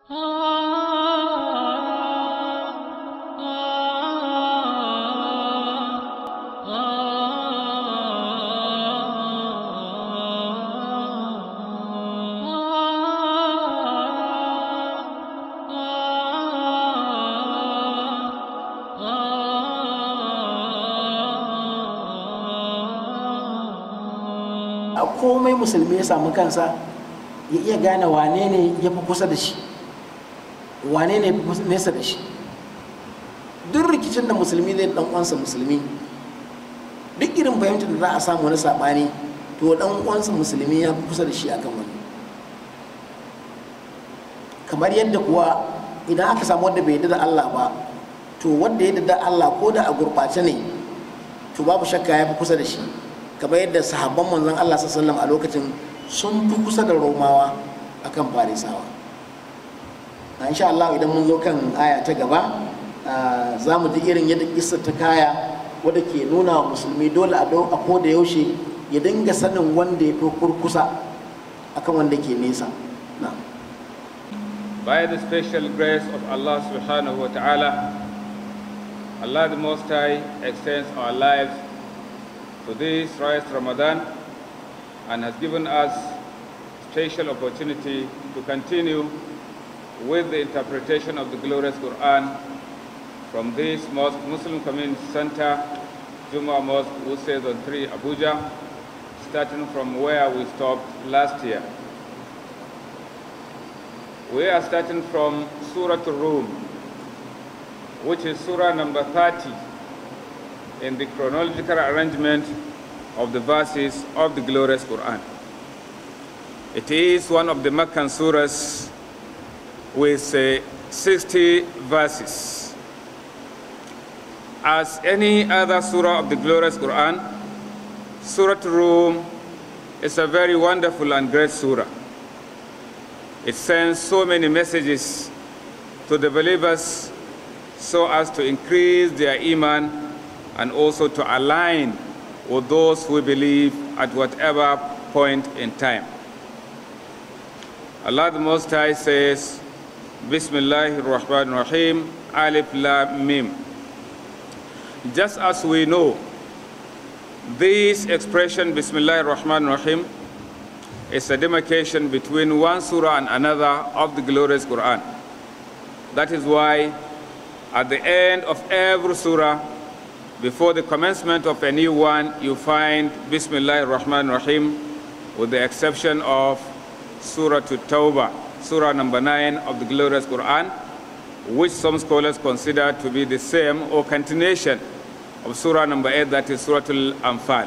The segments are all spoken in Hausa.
A komai musulmi ya samu kansa ya iya gane wane ne ya fi kusa da shi, wane ne ya fi nesa da shi. Duk rikicin da musulmi zai dan uwansa musulmi, duk irin fahimtar da za a samu na saɓani, to dan uwansa musulmi ya fi kusa da shi akan wani. Kamar yadda kuwa idan aka samu wanda bai yarda da Allah ba, to wanda ya yarda da Allah ko da a gurɓace ne, to babu shakka ya fi kusa da shi. Kamar yadda sahabban manzon Allah sallallahu alaihi wasallam a lokacin sun fi kusa da Romawa akan Farisawa. Insha Allah idan mun zo kan aya ta gaba, za mu ji irin yadda kissa ta kaya wadda ke nuna wa musulmi dole a koda yaushe ya dinga sanin wanda ya fi kurkusa akan wanda ke nesa. By the special grace of Allah subhanahu wa ta'ala, Allah the Most High extends our lives to this Rais Ramadan and has given us special opportunity to continue with the interpretation of the glorious Quran from this mosque, Muslim Community Center, Juma Mosque, Wuse Zone 3, Abuja, starting from where we stopped last year. We are starting from Surah Al-Rum, which is Surah number 30 in the chronological arrangement of the verses of the glorious Quran. It is one of the Meccan surahs with 60 verses. As any other surah of the glorious Quran, Surah Al-Rum is a very wonderful and great surah. It sends so many messages to the believers so as to increase their iman and also to align with those who believe at whatever point in time. Allah the Most High says, Bismillahir Rahmanir Rahim, Alif Lam Mim. Just as we know, this expression, Bismillahir Rahmanir Rahim, is a demarcation between one surah and another of the glorious Quran. That is why at the end of every surah, before the commencement of a new one, you find Bismillahir Rahmanir Rahim, with the exception of Surah At-Tawbah, Surah number 9 of the glorious Quran, which some scholars consider to be the same or continuation of Surah number 8, that is Surah Al-Anfal.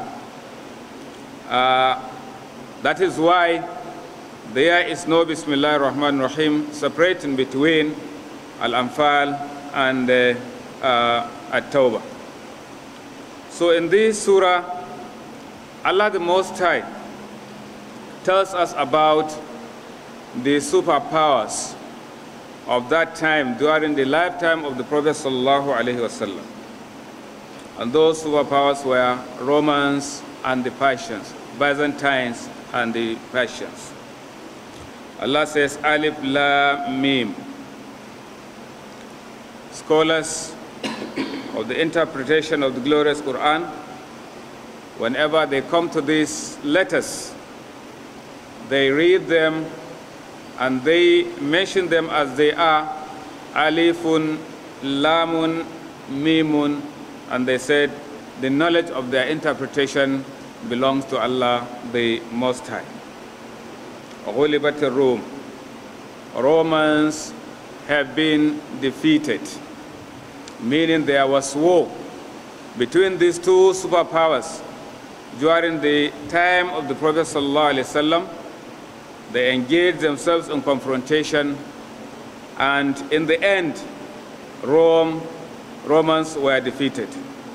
That is why there is no Bismillahir Rahmanir Rahim separating between Al-Anfal and At-Tawbah. So in this surah, Allah the Most High tells us about the superpowers of that time during the lifetime of the Prophet sallallahu alaihi wasallam. And those superpowers were Romans and the Persians, Byzantines and the Persians. Allah says, Alif Lam Mim. Scholars of the interpretation of the glorious Quran, whenever they come to these letters, they read them and they mention them as they are, Alifun, Lamun, Mimun, and they said the knowledge of their interpretation belongs to Allah the Most High. Ghulibat al-Rum. Romans have been defeated, meaning there was war between these two superpowers during the time of the Prophet ﷺ. They engaged themselves in confrontation, and in the end, Romans were defeated.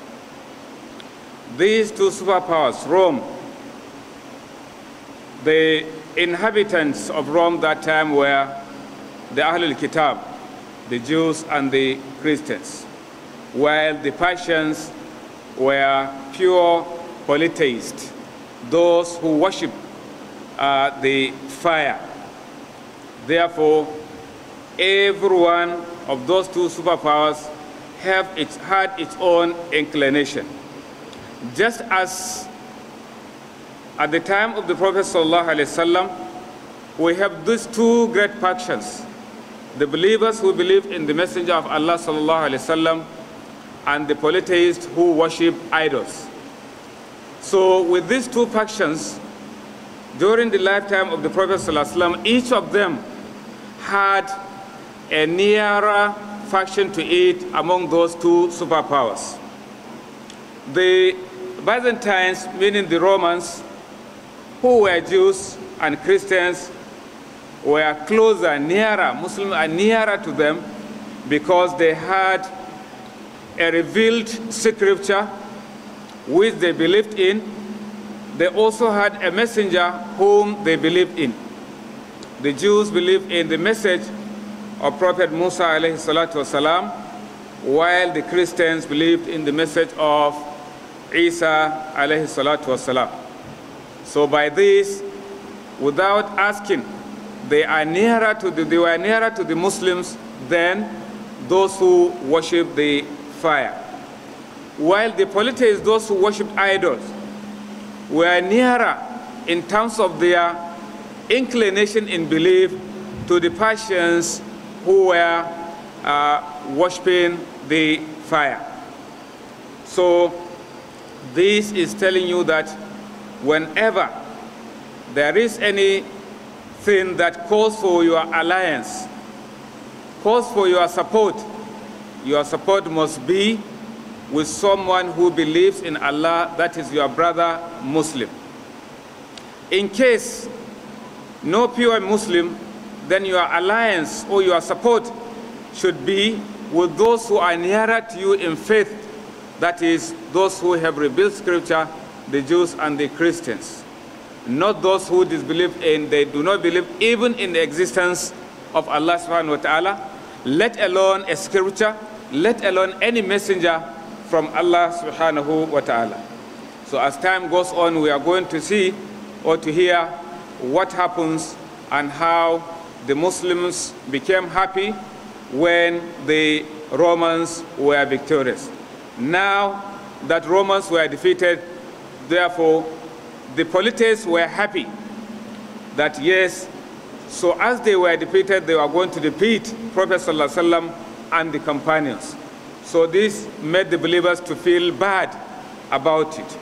These two superpowers, Rome, the inhabitants of Rome that time were the Ahlul Kitab, the Jews and the Christians, while the Persians were pure polytheists, those who worship the fire. Therefore, every one of those two superpowers had its own inclination. Just as at the time of the Prophet ﷺ, we have these two great factions, the believers who believe in the Messenger of Allah ﷺ, and the polytheists who worship idols. So with these two factions, during the lifetime of the Prophet ﷺ, each of them had a nearer faction to it among those two superpowers. The Byzantines, meaning the Romans, who were Jews and Christians, were closer, nearer, Muslims are nearer to them because they had a revealed scripture which they believed in. They also had a messenger whom they believed in. The Jews believed in the message of Prophet Musa alayhi salatu wasalam, while the Christians believed in the message of Isa alayhi salatu wasalam. So by this, without asking, they were nearer to the Muslims than those who worship the fire. While the polytheists, those who worship idols, were nearer in terms of their inclination in belief to the Persians who were worshiping the fire. So this is telling you that whenever there is anything that calls for your alliance, calls for your support must be with someone who believes in Allah, that is your brother Muslim. In case no pure Muslim, then your alliance or your support should be with those who are nearer to you in faith, that is those who have revealed scripture, the Jews and the Christians. Not those who disbelieve in, they do not believe even in the existence of Allah subhanahu wa ta'ala, let alone a scripture, let alone any messenger from Allah subhanahu wa ta'ala. So as time goes on, we are going to see or to hear what happens and how the Muslims became happy when the Romans were victorious. Now that Romans were defeated, therefore the polytheists were happy that yes, so as they were defeated, they were going to defeat Prophet ﷺ and the companions. So this made the believers to feel bad about it.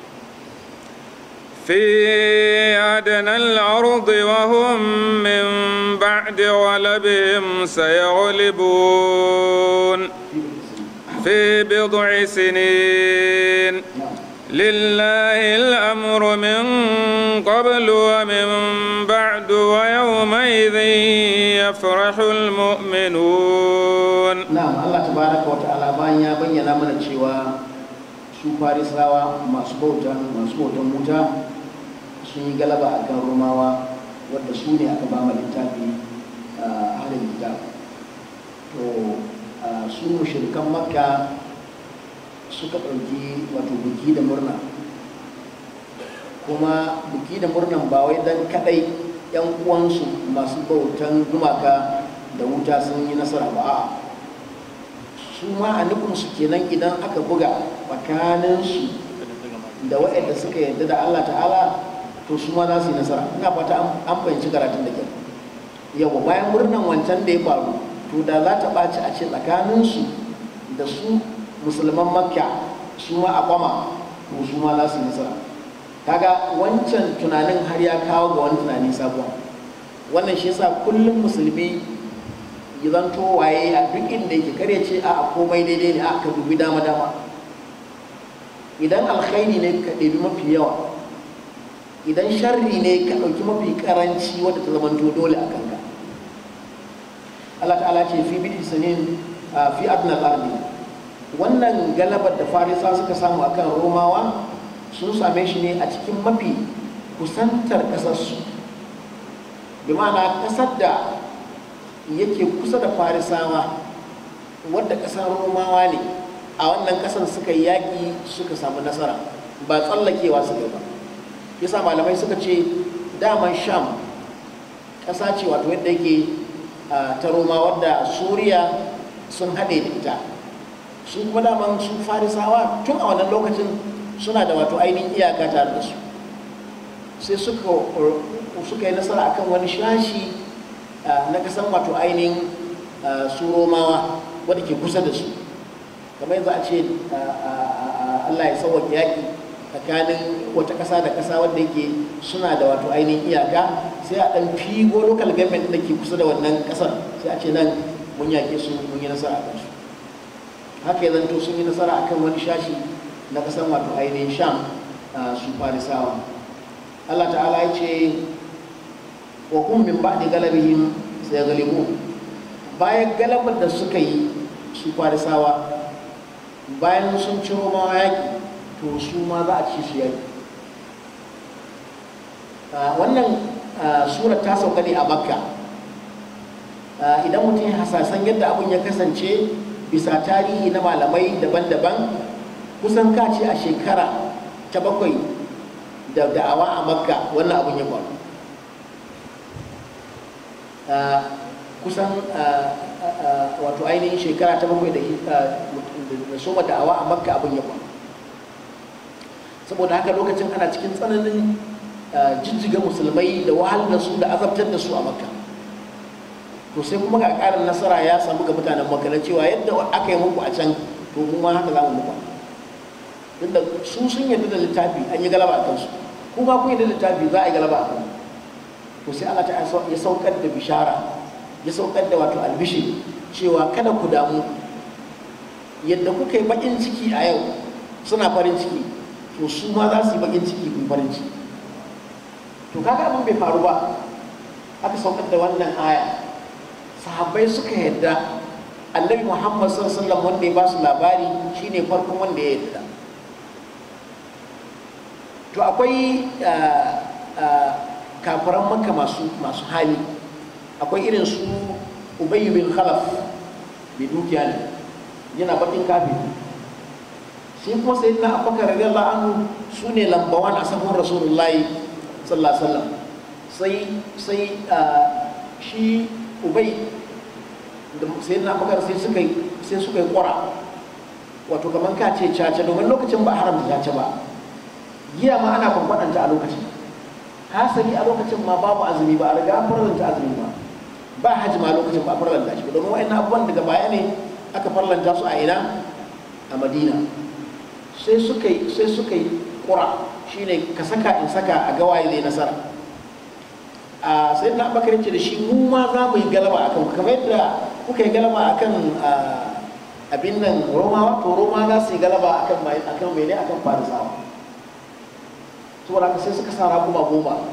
في أدنى الأرض وهم من بعد غلبهم سيغلبون في بضع سنين لله الأمر من قبل ومن بعد ويومئذ يفرح المؤمنون. نعم الله تبارك وتعالى bayyana mana cewa su Farisawa masu bautan wuta sun yi galaba a kan Romawa wadda su ne aka ba mu littafi ahlul kitab. To su mushrikan Makka suka ɗauki wato buki da murna, kuma buki da murnan ba wai dan kadai yan uwansu masu bautan gumaka da wuta sun yi nasara ba, a'a su ma a nufinsu kenan idan aka buga tsakaninsu da waɗanda suka yarda da Allah ta'ala to su ma za su yi nasara. Ina fata an fahimci karatun da kyau. Yawa bayan murnan wancan da ya faru, to da za ta ɓaci a ce tsakaninsu da su musulman Makka su ma a kwama, to su ma za su yi nasara. Kaga wancan tunanin har ya kawo ga wani tunani sabuwa. Wannan shi yasa kullum musulmi ya zanto waye a duk inda yake kare ce a komai daidai ne, a ka dubi dama idan alkhairi ne ka ɗebi mafi yawa, idan sharri ne ka ɗauki mafi karanci wadda ta zamanto dole a kanka. Allah ta'ala ce fi bidi sanin fi adnal ardi, wannan galabar da Farisa suka samu akan Romawa sun same shi ne a cikin mafi kusantar ƙasarsu, bi ma'ana ƙasar da yake kusa da Farisawa wadda ƙasar Romawa ne, a wannan ƙasar suka yi yaƙi suka samu nasara, ba tsallakewa suka ba. Yasa malamai suka ce daman Sham ƙasa ce wato yadda yake ta Roma wadda Suriya sun haɗe da ita. Su kuma daman su Farisawa tun a wannan lokacin suna da wato ainihin iyaka tare da su, sai suka yi nasara akan wani shashi na kasan wato ainihin su Romawa wadda ke kusa da su. Kamar yanzu a ce Allah ya sauwaƙe yaƙi tsakanin wata ƙasa da ƙasa wadda yake suna da wato ainihin iyaka, sai a ɗan figo local government da ke kusa da wannan ƙasar, sai a ce nan mun yaƙe su, mun yi nasara a kansu. Haka ya zanto sun yi nasara akan wani shashi na ƙasar wato ainihin Sham, su Farisawa. Allah ta'ala ya ce wa hum min ba'di galabihim sayaghlibun. Bayan galabar da suka yi su Farisawa, bayan sun ci Romawa yaƙi, to su ma za a ci su yaƙi. Wannan surar ta sauka ne a Makka. Idan mutum ya hasasan yadda abin ya kasance bisa tarihi na malamai daban-daban, kusan kace a shekara ta 7 da da'awa a Makka wannan abin ya faru. Kusan wato ainihin shekara ta 7 da soma da'awa a Makka abin ya faru. Saboda haka lokacin ana cikin tsananin jijjiga musulmai da wahalar da su da azabtar da su a Makka. To sai kuma ga ƙarin nasara ya samu ga mutanen Makka na cewa yadda aka yi muku a can, to mu ma haka za mu muku. Tunda su sun yarda da littafi, an yi galaba a kansu, kuma kun yarda da littafi, za a yi galaba a kansu. To sai Allah ta ya saukar da bishara, ya saukar da wato albishi cewa kada ku damu, yadda kuka yi bakin ciki a yau suna farin ciki, to su ma za su yi bakin ciki kun farin ciki. To kaga abin bai faru ba, aka saukar da wannan aya, sahabbai suka yadda Annabi Muhammad sallallahu alaihi wasallam wanda ya ba su labari shine farkon wanda ya yadda. To akwai kafiran Makka masu hali, akwai irin su Ubay bin Khalaf, bi dukiya ne, yana bakin kafin. Shi kuma sayyidina Abubakar radiyallahu anhu sune lambawan a sahun Rasulullahi sallallahu alaihi wasallam. Sai shi Ubay da sayyidina Abubakar sai suka yi ƙura, wato kamar ka ce caca, domin lokacin ba haramta caca ba, giya ma ana kwamfadanta a lokacin, hasali a lokacin ma babu azumi ba a riga an farlanta azumi ba hajji ma lokacin ba a farlanta shi ba, domin wa'annan abubuwan daga baya ne aka farlanta su a ina, a Madina. sai suka yi ƙura, shine ka saka in saka a gawaye zai nasara. Sai na Abubakar ce da shi, mu ma za mu yi galaba akan kamar yadda kuka yi galaba akan abin nan Romawa, to Roma za su yi galaba akan mene, akan Farisawa. Saboda haka sai suka sa raƙuma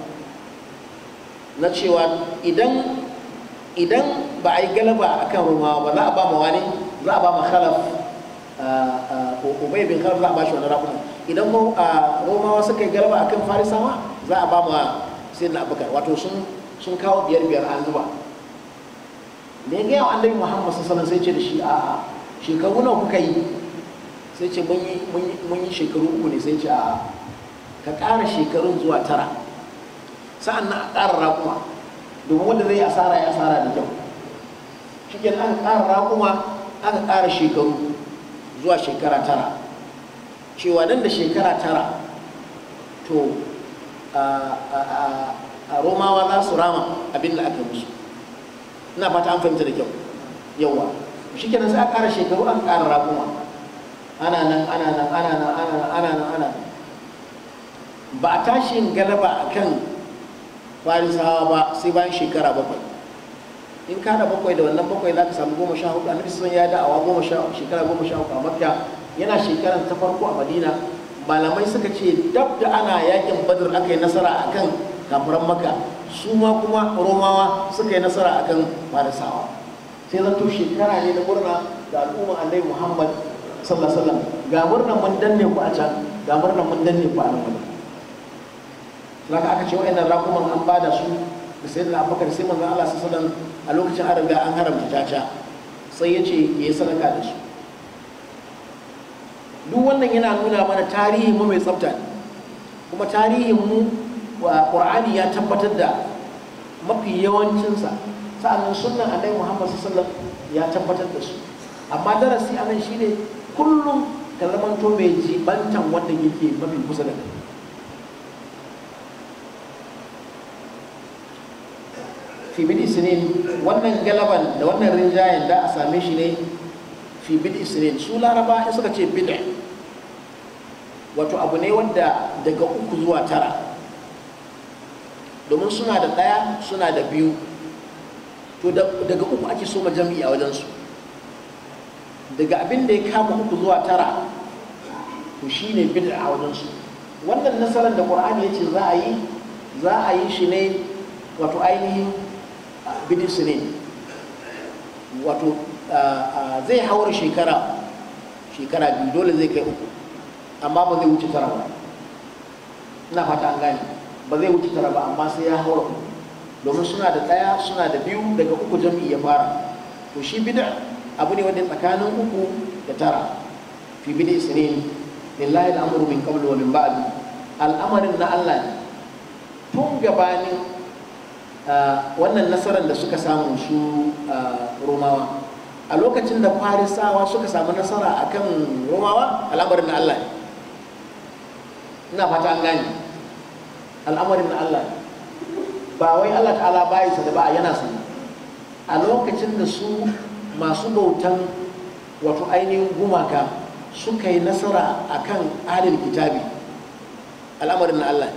10 na cewa idan ba a yi galaba akan Romawa ba, za a ba ma wani, za a ba ma Khalaf, Ubay bin Khalaf, za a ba shi wani raƙuma. Idan Romawa suka yi galaba akan Farisawa, za a ba ma sayyidina Abubakar. Wato sun kawo 5 an zuba. Da ya gaya wa Annabi Muhammad sallallahu alaihi wasallam sai ce da shi, a'a, shekaru nawa kuka yi? Sai ce mun yi shekaru 3 ne. Sai ce a'a, ka ƙara shekarun zuwa 9, sa'an nan a ƙara raƙuma, domin wanda zai asara ya asara da kyau. Shi ke aka ƙara raƙuma, aka ƙara shekaru zuwa shekara 9, cewa nan da shekara 9 to a Romawa za su rama abin da aka musu. Ina fata an fahimta da kyau. Yawa shi kenan sai aka ƙara shekaru, aka ƙara raƙuma, ana nan ba a tashin galaba akan Farisawa ba sai bayan shekara 7. In ka da 7 da wannan 7 za ka samu 14. Annabi sun ya da'awa shekara 13 a Makka, yana shekaran ta farko a Madina. Malamai suka ce dab da ana yakin Badr aka yi nasara akan kafiran Makka, su ma kuma Romawa suka yi nasara akan Farisawa. Sai zanto shekara ne na murna ga al'umma Annabi Muhammad sallallahu alaihi wasallam. Ga murnan mun danne ku a can, ga murnan mun danne ku a nan. Laka aka ce wa'annan raƙuman an bada su da sayyidina Abubakar, sai manzon Allah sallallahu alaihi wasallam a lokacin an riga an haramta caca, sai ya ce ya yi sadaka da su. Duk wannan yana nuna mana tarihin mu mai tsafta, kuma tarihin mu wa Qur'ani ya tabbatar da mafi yawancinsa sa'annan sunnan annabi Muhammad sallallahu alaihi wasallam ya tabbatar da su. Amma darasi anan shine kullum ka zamanto mai jibantan wanda yake mafi kusa da kai. Fi bid'i sinin, wannan galaban da wannan rinjayen da a same shi ne fi bid'i sinin. Su Laraba in suka ce bid'a wato abu ne wanda daga 3 zuwa 9, domin suna da 1 suna da 2, to daga 3 ake so jami'i a wajensu. Daga abin da ya kama 3 zuwa 9 to shi ne bid'a a wajensu. Wannan nasarar da Qur'ani ya ce za a yi shi ne wato ainihin bid'i sinin, wato zai haura shekara 2, dole zai kai 3, amma ba zai wuce 9 ba. Ina fata an gane, ba zai wuce 9 ba, amma sai ya haura 3, domin suna da 1 suna da 2, daga 3 jami'i ya fara. To shi bid'a abu ne wanda tsakanin 3 da 9. Fi bid'i sinin lillahi al'amru min qablu wa min ba'd. Al'amarin na Allah ne tun gabanin wannan nasarar da suka samu su Romawa. A lokacin da Farisawa suka samu nasara akan Romawa, al'amarin na Allah ne. Ina fata an gane, al'amarin na Allah ne, ba wai Allah ta'ala bayi sa da ba yana sani. A lokacin da su masu bautan wato ainihin gumaka suka yi nasara akan ahlul kitabi, al'amarin na Allah ne.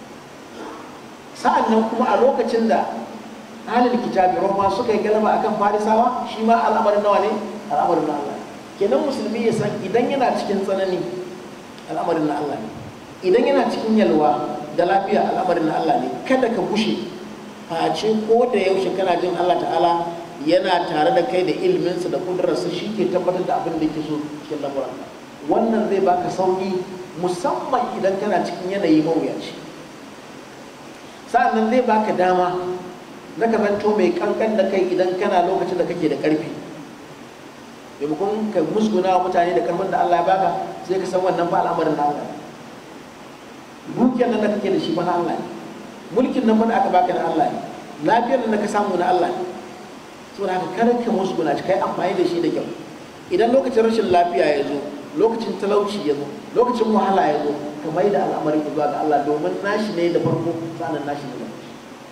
Sa'an nan kuma a lokacin da ahlul kitabi Roma suka yi galaba akan Farisawa, shi ma al'amarin nawa ne? Al'amarin na Allah. Kenan musulmi ya san idan yana cikin tsanani, al'amarin na Allah ne. Idan yana cikin yalwa da lafiya, al'amarin na Allah ne. Kada ka bushe face ko da yaushe kana jin Allah ta'ala yana tare da kai da ilminsa da kudurarsa, shi ke tabbatar da abin da yake so cikin lamuranka. Wannan zai baka sauki, musamman idan kana cikin yanayi mawuyaci. Sa'annan zai baka dama na ka zanto mai kankan da kai idan kana lokacin da kake da karfi. Maimakon ka musguna wa mutane da karfin da Allah ya baka, sai ka san wannan ba al'amarin na Allah. Dukiyar nan da kake da shi ba na Allah ne. Mulkin nan da aka baka na Allah ne. Lafiyar nan da ka samu na Allah ne. Saboda haka kar ka musguna shi, kai amfani da shi da kyau. Idan lokacin rashin lafiya ya zo, lokacin talauci ya zo, lokacin wahala ya zo, ka mai da al'amarin zuwa ga Allah, domin nashi ne da farko, sannan nashi ne da ƙarshe.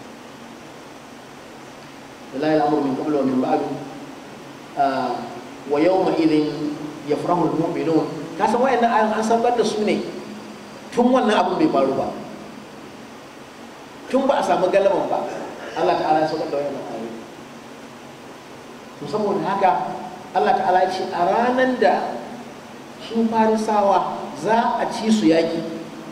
Lillahi al'amru min qablu wa min ba'du. Wa yawma idhin yafrahu al-mu'minun. Ka san wayannan ayoyin an saukar da su ne tun wannan abin bai faru ba, tun ba a samu galaban ba, Allah ta'ala ya saukar da wayannan ayoyi. To saboda haka Allah ta'ala ya ce a ranar da su Farisawa za a ci su yaƙi,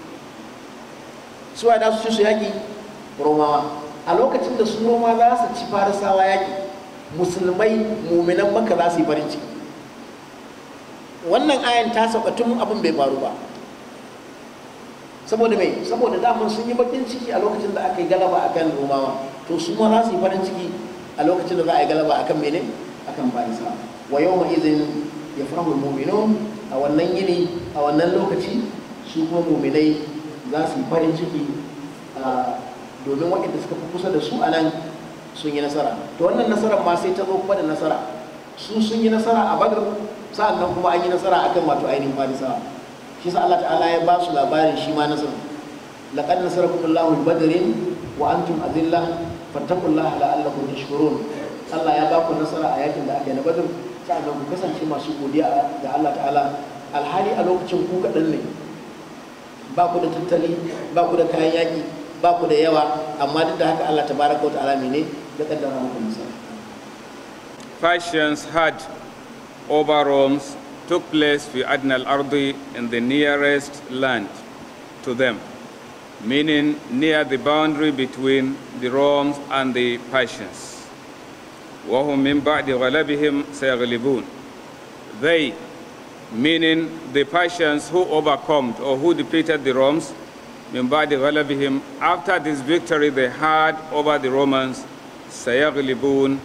su da su ci su yaƙi Romawa. A lokacin da su Roma za su ci Farisawa yaƙi, musulmai muminan Makka za su yi farin ciki. Wannan ayan ta sauka tun abin bai faru ba. Saboda mai, saboda daman sun yi bakin ciki a lokacin da aka yi galaba akan Romawa, to su ma za su yi farin ciki a lokacin da za a yi galaba akan mene? Akan Farisawa. Wa yawma idhin yafrahu al-mu'minun. A wannan yini, a wannan lokaci, su kuma muminai za su yi farin ciki, domin waɗanda suka fi kusa da su a nan sun yi nasara. To wannan nasarar ma sai ta zo kuma da nasara. Su sun yi nasara a Badr, sa'annan kuma an yi nasara akan wato ainihin Farisawa. Shi sa Allah ta'ala ya ba su labarin shi ma nasara. Laqad nasarakumullahu bi Badrin wa antum adillah fattaqullaha la'allakum tashkurun. Allah ya ba ku nasara a yakin da aka yi na Badr, sa'annan ku kasance masu godiya ga Allah ta'ala, alhali a lokacin ku kaɗan ne, ba ku da tattali, ba ku da kayan yaƙi, ba ku da yawa, amma duk da haka Allah tabaraka wa ta'ala ne ya kaddara muku nasara. Persians had over Rome took place fi adna al-ardi, in the nearest land to them, meaning near the boundary between the Romans and the Persians. وهم من بعد غلبهم سيغلبون. They, meaning the Persians who overcome or who defeated the Romans, من بعد غلبهم, after this victory they had over the Romans, سيغلبون,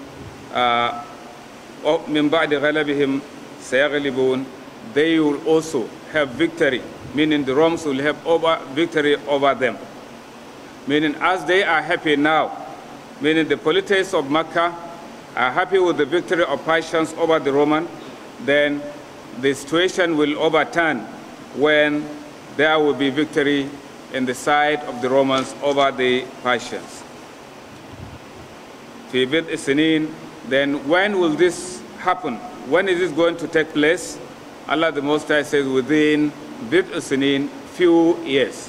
من بعد غلبهم سيغلبون, they will also have victory, meaning the Romans will have victory over them. Meaning as they are happy now, meaning the polities of Mecca, are happy with the victory of Persians over the Roman, then the situation will overturn when there will be victory in the side of the Romans over the Persians. في بدء سنين, then when will this happen? When is this going to take place? Allah the Most High says within بدء سنين, few years.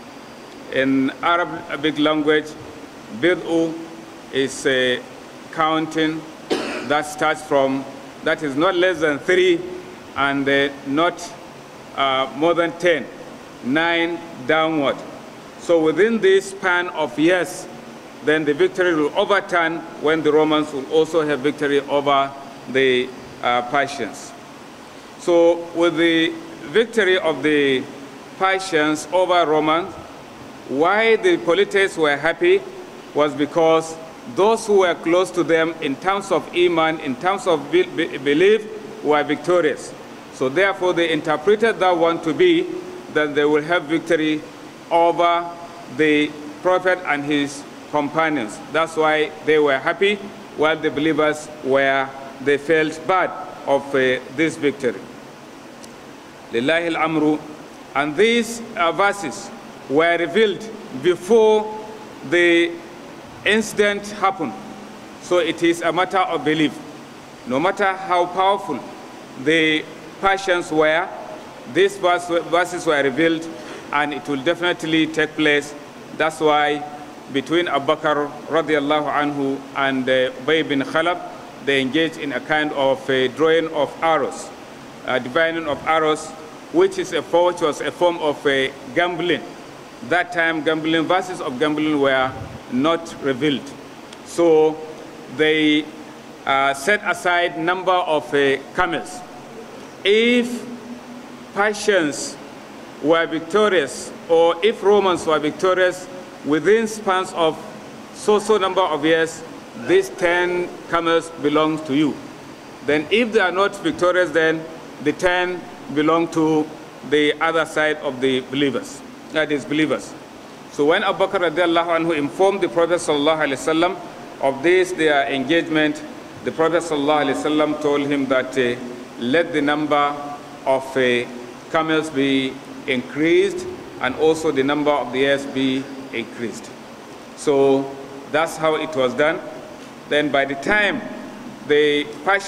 In Arabic language, بدء is a counting that starts from, that is not less than 3 and not more than 10, 9 downward. So within this span of years, then the victory will overturn when the Romans will also have victory over the Persians. So with the victory of the Persians over Romans, why the polities were happy was because those who were close to them in terms of Iman, in terms of belief, were victorious. So therefore they interpreted that one to be that they will have victory over the Prophet and his companions. That's why they were happy, while the believers they felt bad of this victory. Lillahi al-amru. And these verses were revealed before the incident happened. So it is a matter of belief. No matter how powerful the Persians were, these verses were revealed, and it will definitely take place. That's why between Abu Bakr radiallahu anhu and Ubay bin Khalaf, they engaged in a kind of drawing of arrows, divining of arrows, which was a form of gambling. That time, verses of gambling were not revealed. So they set aside number of camels. If Persians were victorious, or if Romans were victorious within spans of so number of years, these 10 camels belong to you. Then if they are not victorious, then the 10 belong to the other side of the believers, that is believers. So when Abu Bakr radiallahu anhu informed the Prophet sallallahu alaihi wasallam of this, their engagement, the Prophet sallallahu alaihi wasallam told him that let the number of camels be increased, and also the number of the years be increased. So that's how it was done. Then by the time the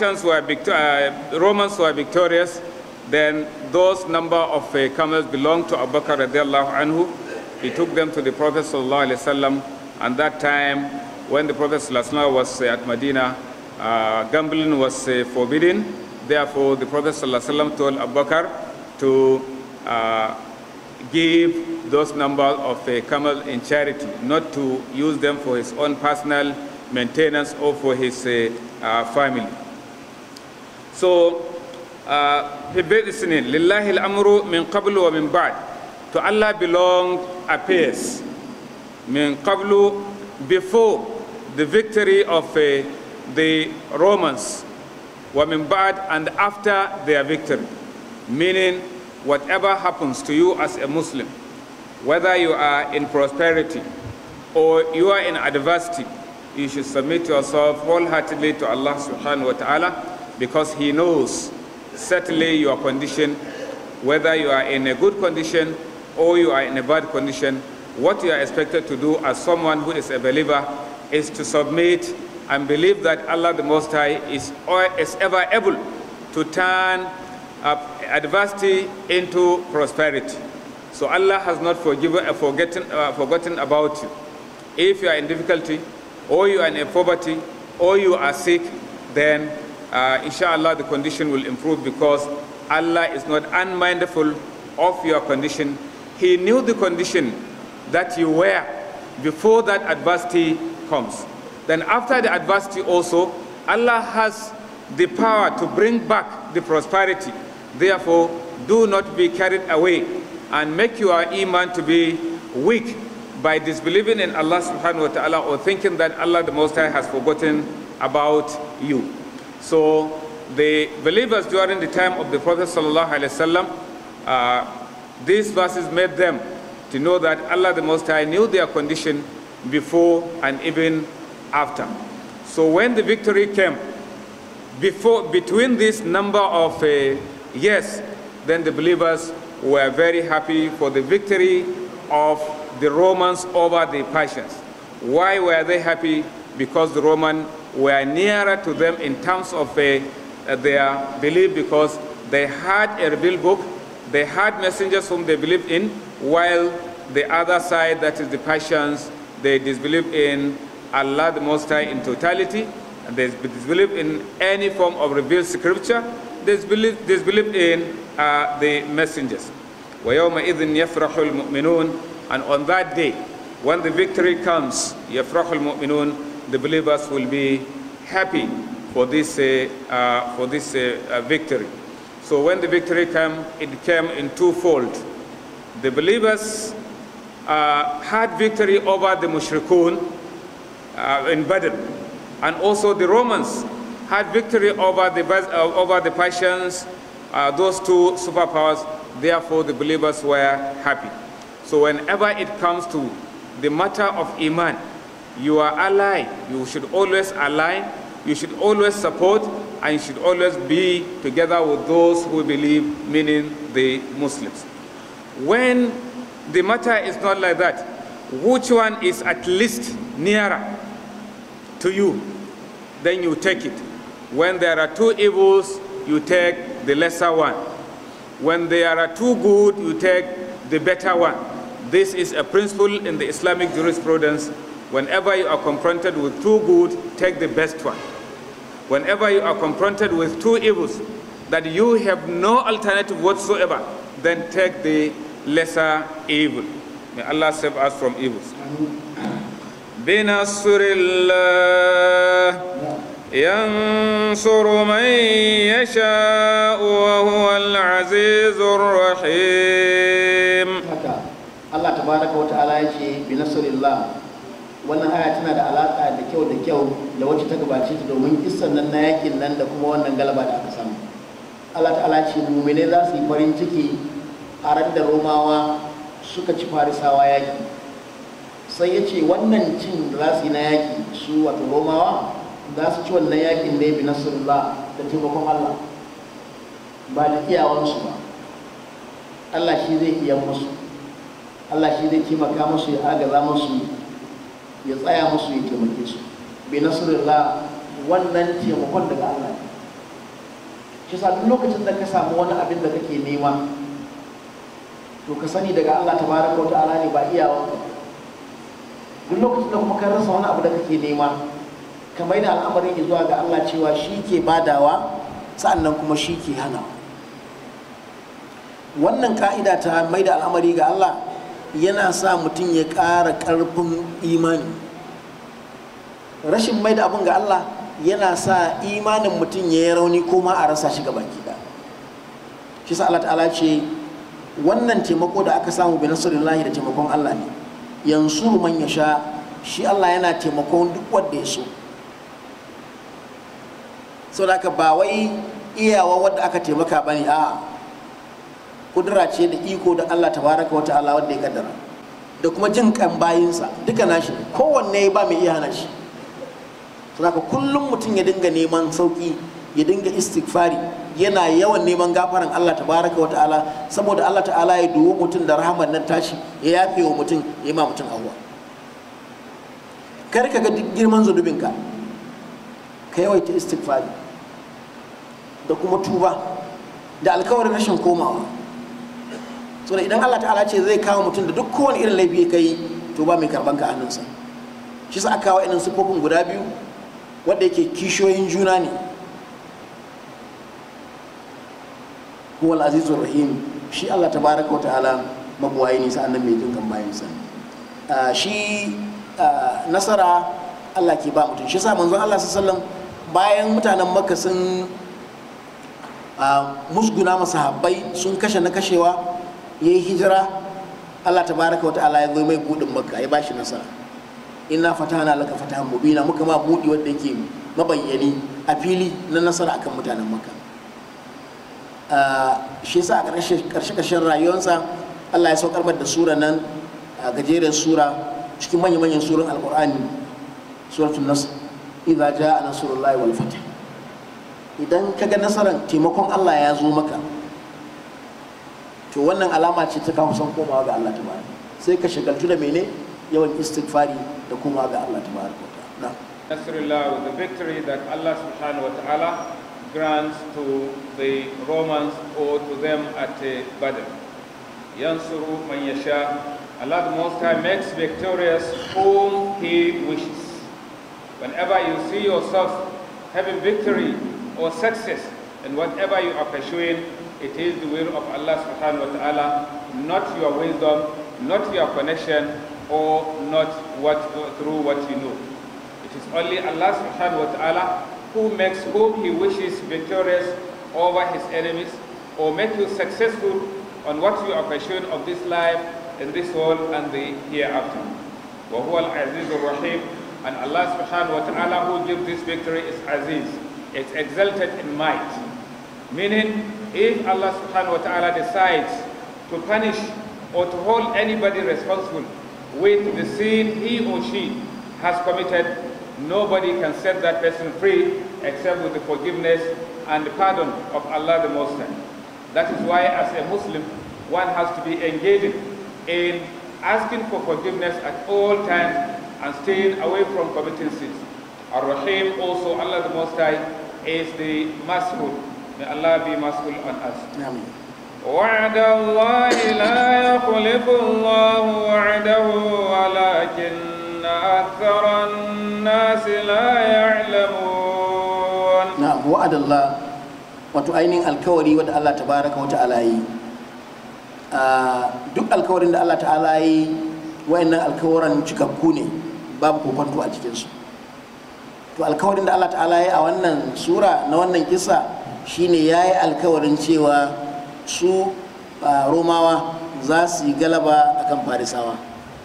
Romans were victorious, then those number of camels belonged to Abu Bakr radiallahu anhu. He took them to the Prophet sallallahu alaihi wasallam, and that time when the Prophet sallallahu alaihi wasallam was at Medina, gambling was forbidden. Therefore, the Prophet sallallahu alaihi wasallam told Abu Bakr to give those numbers of camel in charity, not to use them for his own personal maintenance or for his family. So, لله الأمر من قبل ومن بعد. To Allah belonged affairs min qablu, before the victory of the Romans, wa min ba'd, and after their victory. Meaning, whatever happens to you as a Muslim, whether you are in prosperity or you are in adversity, you should submit yourself wholeheartedly to Allah subhanahu wa ta'ala, because He knows certainly your condition, whether you are in a good condition or you are in a bad condition. What you are expected to do as someone who is a believer is to submit and believe that Allah the Most High is ever able to turn adversity into prosperity. So Allah has not forgotten about you. If you are in difficulty, or you are in poverty, or you are sick, then inshallah the condition will improve, because Allah is not unmindful of your condition. He knew the condition that you were before that adversity comes. Then after the adversity also, Allah has the power to bring back the prosperity. Therefore, do not be carried away and make your iman to be weak by disbelieving in Allah subhanahu wa ta'ala, or thinking that Allah the Most High has forgotten about you. So the believers during the time of the Prophet sallallahu alaihi wasallam, these verses made them to know that Allah the Most High knew their condition before and even after. So when the victory came, between this number of yes, then the believers were very happy for the victory of the Romans over the Persians. Why were they happy? Because the Romans were nearer to them in terms of their belief, because they had a revealed book, they had messengers whom they believed in, while the other side, that is the Persians, they disbelieved in Allah the Most High in totality, and they disbelieved in any form of revealed scripture, they disbelieved in the messengers. وَيَوْمَئِذٍ يَفْرَحُ الْمُؤْمِنُونَ. And on that day, when the victory comes, يَفْرَحُ الْمُؤْمِنُونَ, the believers will be happy for this victory. So when the victory came, it came in twofold. The believers had victory over the mushrikun in Badr, and also the Romans had victory over the Persians, those two superpowers. Therefore, the believers were happy. So whenever it comes to the matter of Iman, you are allied. You should always align, you should always support, and you should always be together with those who believe, meaning the Muslims. When the matter is not like that, which one is at least nearer to you, then you take it. When there are two evils, you take the lesser one. When there are two good, you take the better one. This is a principle in the Islamic jurisprudence. Whenever you are confronted with two good, take the best one. Whenever you are confronted with two evils that you have no alternative whatsoever, then take the lesser evil. May Allah save us from evils. بِنَصْرِ اللَّهِ يَنْصُرُ مَنْ يَشَاءُ وَهُوَ الْعَزِيزُ الرَّحِيمُ. Allah tabaraka wa ta'ala yake bi nasrillah. Wannan aya tana da alaka da kyau da wacce ta gabace ta, domin kissan nan na yakin nan da kuma wannan galaba da aka samu. Allah ta'ala ce mu'mine za su yi farin ciki a ran da Romawa suka ci Farisawa yaki. Sai ya ce wannan cin da za su yi na yaki su wato Romawa za su ci wannan yakin ne bi nasrillah, da taimakon Allah, ba da iyawansu ba. Allah shi zai iya musu, Allah shi zai taimaka musu, ya agaza musu, ya tsaya musu, ya taimake su. Bi nasrillah, wannan taimakon daga Allah ne. Shi sa duk lokacin da ka samu wani abin da kake nema, to ka sani daga Allah tabaraka wa ta'ala ne, ba iyawanka. Duk lokacin da kuma ka rasa wani abu da kake nema, ka mai da al'amarin zuwa ga Allah cewa shi ke badawa, sa'annan kuma shi ke hana. Wannan ka'ida ta mai da al'amari ga Allah yana sa mutum ya ƙara ƙarfin imani. Rashin mai da abin ga Allah yana sa imanin mutum ya yi rauni ko ma a rasa shi gaba ɗaya. Shi sa Allah ta'ala ce wannan taimako da aka samu bi nasrillahi, da taimakon Allah ne. Yansuru man yasha, shi Allah yana taimakon duk wanda ya so. Saboda haka ba wai iyawa wanda aka taimaka bane, a'a, kudura ce da iko da Allah tabaraka wa ta'ala wanda ya kaddara, da kuma jin kan bayinsa duka nashi, kowanne ba mai iya hana shi. Saboda kullum mutum ya dinga neman sauki, ya dinga istighfari, yana yawan neman gafaran Allah tabaraka wa ta'ala, saboda Allah ta'ala ya duwo mutum da rahaman nan tashi, ya yafe wa mutum, ya yi ma mutum abuwa. Kar ka ga duk girman zunubinka, ka yawaita istighfari da kuma tuba da alkawarin rashin komawa. So idan Allah ta'ala ce zai kawo mutum da duk kowane irin laifi ya kai, to ba mai karban ka hannunsa. Shi sa aka kawo irin sifofin guda biyu wanda yake kishiyoyin juna ne. Huwal azizur rahim, shi Allah tabaraka wa ta'ala mabuwayi ne, sa'annan mai jin kan bayansa. Shi nasara Allah ke ba mutum. Shi sa manzon Allah sallallahu alaihi wasallam bayan mutanen Makka sun musguna masahabbai, sun kashe na kashewa, yayi hijira, Allah tabaraka wa ta'ala ya zo mai budin Makka, ya bashi nasara. Inna fatahna laka fatahan mubina, muka ma budi wanda yake mabayyani a fili na nasara akan mutanen Makka. Shi yasa a ƙarshen rayuwarsa Allah ya saukar da sura nan, gajeren sura cikin manyan surun alƙur'ani, suratul nasr idza jaa nasrullahi wal fath. Idan kaga nasaran taimakon Allah ya zo maka, to wannan alama ce ta kawo san komawa ga Allah tabaraka, sai ka shagaltu da mene yawan istighfari da komawa ga Allah tabaraka wa ta'ala. Nasrullah, the victory that Allah subhanahu wa ta'ala grants to the Romans or to them at Badr. Yansuru man yasha. Allah the Most High makes victorious whom He wishes. Whenever you see yourself having victory or success in whatever you are pursuing, it is the will of Allah subhanahu wa ta'ala, not your wisdom, not your connection, or not through what you know. It is only Allah subhanahu wa ta'ala who makes whom He wishes victorious over his enemies, or make you successful on what you are pursuing of this life, in this world and the hereafter. وَهُوَ الْعَزِيزُ الرَّحِيمُ. And Allah subhanahu wa ta'ala who gives this victory is Aziz. It's exalted in might. Meaning, if Allah subhanahu wa ta'ala decides to punish or to hold anybody responsible with the sin he or she has committed, nobody can set that person free except with the forgiveness and the pardon of Allah the Most High. That is why as a Muslim, one has to be engaging in asking for forgiveness at all times and staying away from committing sins. Ar-Rahim, also Allah the Most High, is the merciful. May Allah be merciful on us. Amen. وعد الله لا يخلف الله وعده ولكن أكثر الناس لا يعلمون. نعم، وعد الله wato ainihin alkawari wadda Allah tabaraka wa ta'ala yi. Duk alkawarin da Allah ta'ala yi, wayannan alkawaran cikakku ne, babu kokonto a cikinsu. To alkawarin da Allah ta'ala yi a wannan sura na wannan kisa shine yayi alkawarin cewa su Romawa za su yi galaba akan Farisawa.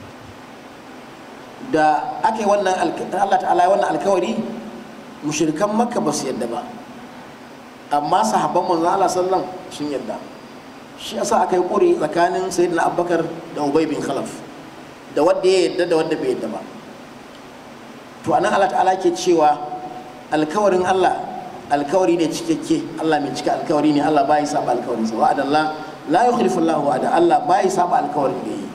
Da aka yi wannan Allah ta'ala yi wannan alkawari, mushrikan Makka ba su yadda ba, amma sahabban manzon Allah sallallahu alaihi wasallam sun yadda. Shi yasa aka yi ƙuri tsakanin Sayyidina Abubakar da Ubay bin Khalaf, da wanda ya yadda da wanda bai yadda ba. To anan Allah ta'ala ke cewa alkawarin Allah alkawari ne cikakke, Allah mai cika alkawari ne, Allah bai saba alkawarin sa. Wa'ada Allah la yukhlifu Allah wa'ada, Allah bai saba alkawarin da yi.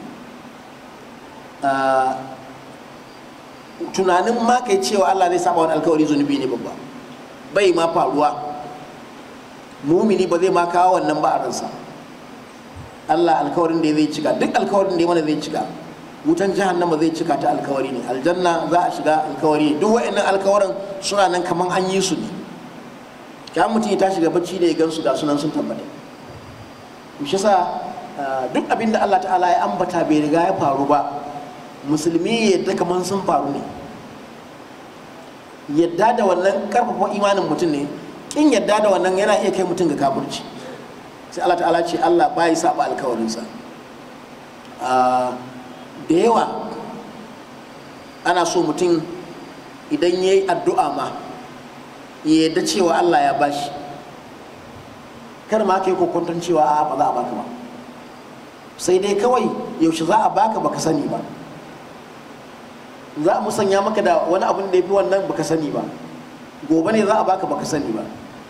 Tunanin ma kai cewa Allah zai saba wani alkawari zunubi ne babba, bai ma faruwa. Mumini ba zai ma kawo wannan ba a ransa. Allah alkawarin da zai cika, duk alkawarin da ya mana zai cika. Wutan jahannama zai cika ta alkawari ne, aljanna za a shiga alkawari ne. Duk wa'annan alkawarin suna nan kaman an yi su ne. Kyan mutum ya tashi ga bacci da ya gansu ga sunan sun tabbata. Shi yasa duk abin da Allah ta'ala ya ambata bai riga ya faru ba, musulmi ya yadda kaman sun faru ne. Yadda da wannan karfafa imanin mutum ne, kin yadda da wannan yana iya kai mutum ga kafirci. Sai Allah ta'ala ce Allah bai saba alkawarinsa. Da yawa ana so mutum idan ya yi addu'a ma ya yadda cewa Allah ya bashi, kar ma ka yi kokwanton cewa a ba za a baka ba, sai dai kawai yaushe za a baka baka sani ba, za a musanya maka da wani abin da ya fi wannan baka sani ba, gobe ne za a baka baka sani ba.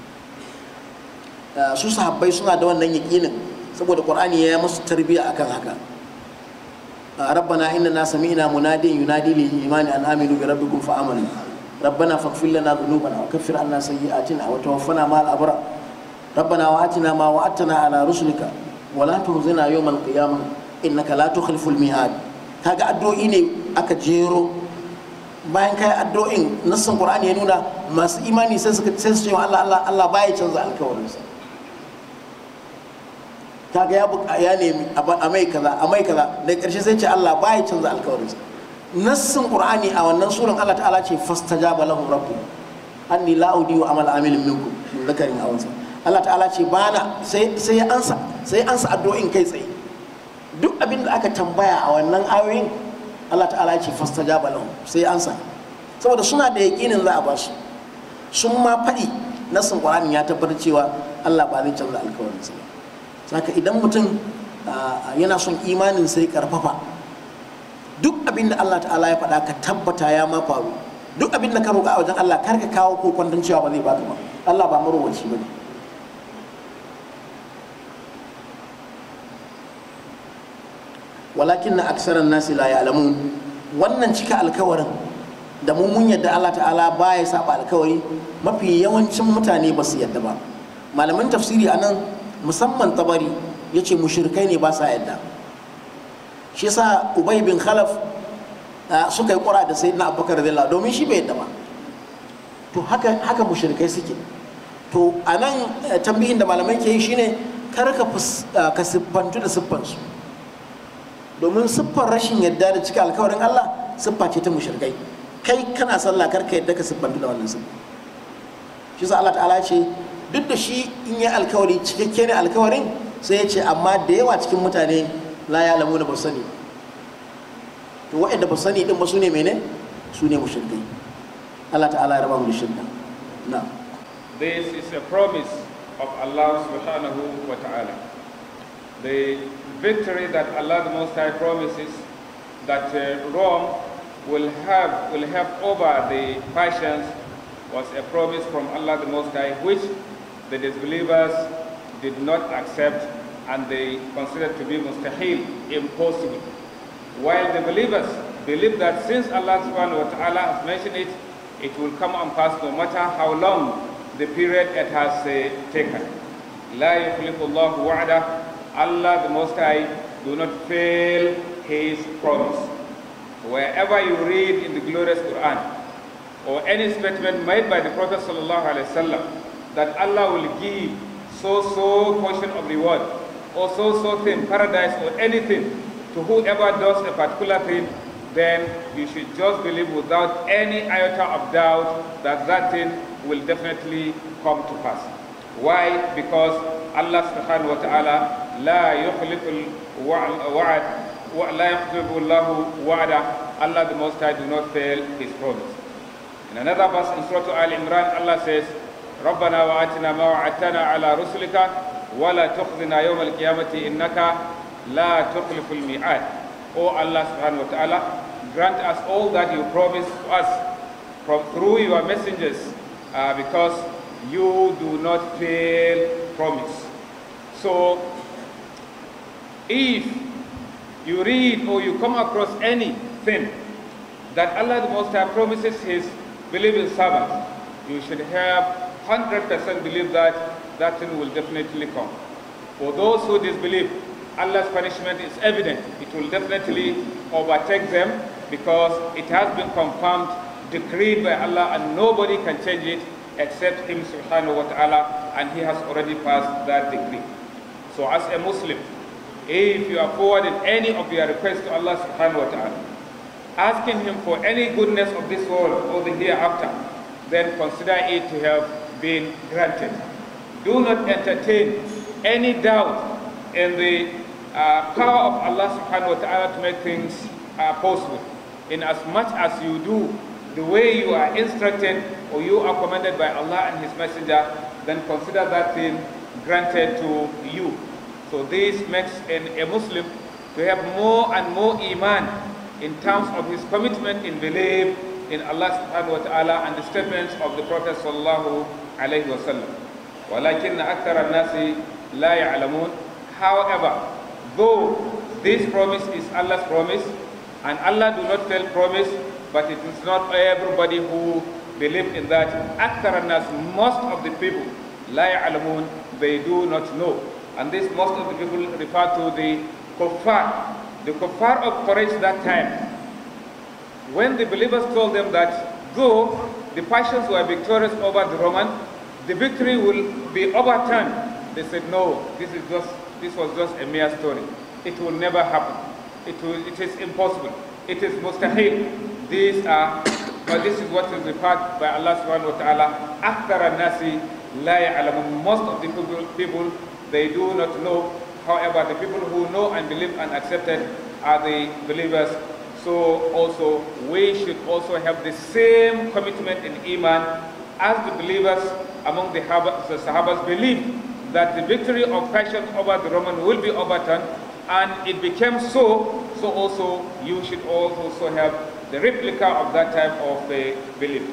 Su sahabbai suna da wannan yaƙinin saboda Qur'ani ya yi musu tarbiyya akan haka. ربنا إننا سمعنا مناديا ينادي للإيمان أن آمنوا بربكم فآمنوا ربنا فاغفر لنا ذنوبنا وكفر عنا سيئاتنا وتوفنا مع الأبرار ربنا وآتنا ما وعدتنا على رسلك ولا تخزنا يوم القيامة إنك لا تخلف الميعاد. kaga addu'o'i ne aka jero, bayan kai addu'o'in nassin Qur'ani ya nuna masu imani sai su ce Allah baya canza alkawarinsa. Kaga ya nemi a mai kaza daga ƙarshe sai ce Allah baya canza alkawarinsa. Nassin Qur'ani a wannan suran Allah ta'ala ce fastajaba lahum rabbuhum anni la udiyu amal amilin minkum min dhakarin aw unsa. Allah ta'ala ce bana sai ya ansa addu'o'in kai tsaye. Duk abin da aka tambaya a wannan ayoyin Allah ta'ala ce fastajaba lahum, sai ya ansa, saboda suna da yaƙinin za a ba su. Sun ma faɗi nassin Qur'ani ya tabbatar cewa Allah ba zai canza alkawarinsa ba. Saka idan mutum yana son imanin sai karfafa, duk abin da Allah ta'ala ya faɗa ka tabbata ya ma faru, duk abin da ka roƙa a wajen Allah kar ka kawo kokon don cewa ba zai baka ba. Allah ba marowaci bane. walakin na aksaran nasi la ya'lamun. Wannan cika alkawarin da mun yadda Allah ta'ala baya saba alkawari, mafi yawancin mutane ba su yadda ba. Malaman tafsiri anan musamman Tabari yace mushrikai ne ba sa yadda. Shi yasa Ubay bin Khalaf suka yi ƙura da Sayyidina Abubakar radiyallahu domin shi bai yadda ba. To haka mushrikai suke. To anan tambihin da malamai ke yi shine kar ka siffantu da siffansu, domin siffar rashin yadda da cika alkawarin Allah siffa ce ta mushrikai. Kai kana sallah kar ka yadda ka siffantu da wannan siffa. Shi sa Allah ta'ala ce duk da shi in yi alkawari cikakke ne alkawarin, sai ya ce amma da yawa cikin mutane la ya'lamu da ba sani. To waɗanda ba sani din ba su ne mene? Su ne mushrikai. Allah ta'ala ya raba mu da shirka. Na'am. This is a promise of Allah subhanahu wa ta'ala. The victory that Allah the Most High promises that Rome will have over the Persians was a promise from Allah the Most High, which the disbelievers did not accept and they considered to be mustahil, impossible. While the believers believe that since Allah subhanahu wa ta'ala has mentioned it, it will come and pass no matter how long the period it has taken. La yukhlifu Allahu wa'dah. Allah the Most High do not fail His promise. Wherever you read in the glorious Quran or any statement made by the Prophet sallallahu alaihi wasallam that Allah will give so portion of reward or so thing, paradise or anything to whoever does a particular thing, then you should just believe without any iota of doubt that that thing will definitely come to pass. Why? Because Allah subhanahu wa ta'ala la yukhlifu al-wa'd wa la yukhlifu Allahu wa'da. Allah the Most High do not fail His promise. In another verse in Surah Al-Imran, Allah says, رَبَّنَا وَآتِنَا مَا وَعَدتَّنَا عَلَى رُسُلِكَ وَلَا تُخْزِنَا يَوْمَ الْقِيَامَةِ إِنَّكَ لَا تُخْلِفُ الْمِيعَادِ. O Allah subhanahu wa ta'ala, grant us all that you promised to us through your messengers, because you do not fail promise. So if you read or you come across anything that Allah the Most High promises His believing servants, you should have 100% believe that that thing will definitely come. For those who disbelieve, Allah's punishment is evident. It will definitely overtake them because it has been confirmed, decreed by Allah, and nobody can change it except Him subhanahu wa ta'ala, and He has already passed that decree. So as a Muslim, if you are forwarding any of your requests to Allah subhanahu wa ta'ala, asking Him for any goodness of this world or the hereafter, then consider it to have been granted. Do not entertain any doubt in the power of Allah subhanahu wa ta'ala to make things possible. In as much as you do the way you are instructed or you are commanded by Allah and His Messenger, then consider that thing granted to you. So this makes a Muslim to have more and more iman in terms of his commitment in belief in Allah subhanahu wa ta'ala and the statements of the Prophet sallallahu alayhi wa sallam. وَلَكِنَّ أَكْثَرَ النَّاسِ لَا يَعْلَمُونَ. However, though this promise is Allah's promise, and Allah do not fail promise, but it is not everybody who believe in that. أَكْثَرَ النَّاسِ, most of the people, لَا يَعْلَمُونَ, they do not know. And this most of the people refer to the kuffar. The kuffar of Quraysh that time, when the believers told them that though the Persians were victorious over the Romans, the victory will be overturned, they said no, this was just a mere story. It will never happen. It is impossible. It is mustahil. But this is what is referred by Allah subhanahu wa ta'ala, أَكْثَرَ النَّاسِ لَا يَعْلَمُونَ. Most of the people, they do not know. However, the people who know and believe and accepted are the believers. So also, we should also have the same commitment in Iman as the believers among the Sahabas believed that the victory of Persians over the Roman will be overturned, and it became so also you should also have the replica of that type of belief.